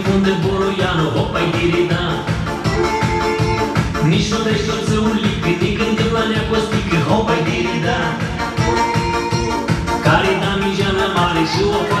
funde boroiano, hopai dirida. Nici nu dai știu să ulic, nici când la neacostică, hopai dirida. Care da mijana mare și o